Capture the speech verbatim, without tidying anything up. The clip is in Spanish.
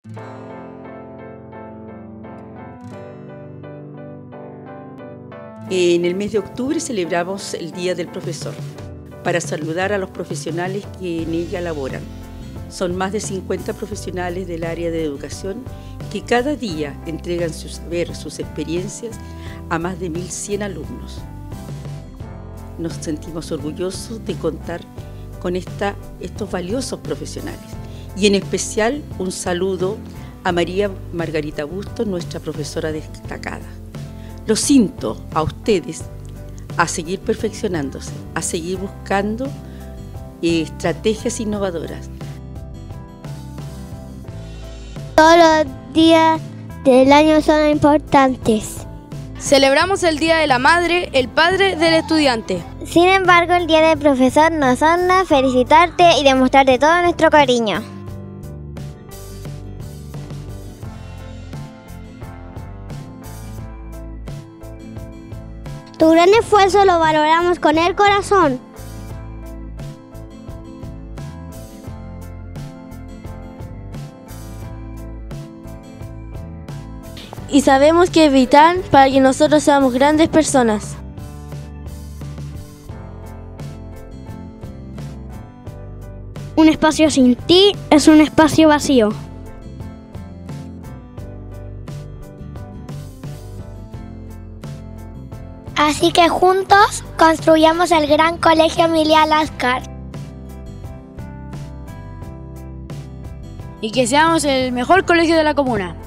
En el mes de octubre celebramos el Día del Profesor para saludar a los profesionales que en ella laboran. Son más de cincuenta profesionales del área de educación que cada día entregan su saber, sus experiencias a más de mil cien alumnos. Nos sentimos orgullosos de contar con esta, estos valiosos profesionales y en especial un saludo a María Margarita Bustos, nuestra profesora destacada. Los insto a ustedes a seguir perfeccionándose, a seguir buscando eh, estrategias innovadoras. Todos los días del año son importantes. Celebramos el Día de la Madre, el Padre del Estudiante. Sin embargo, el Día del Profesor nos honra felicitarte y demostrarte todo nuestro cariño. Tu gran esfuerzo lo valoramos con el corazón. Y sabemos que es vital para que nosotros seamos grandes personas. Un espacio sin ti es un espacio vacío. Así que juntos construyamos el gran Colegio Emilia Lascar. Y que seamos el mejor colegio de la comuna.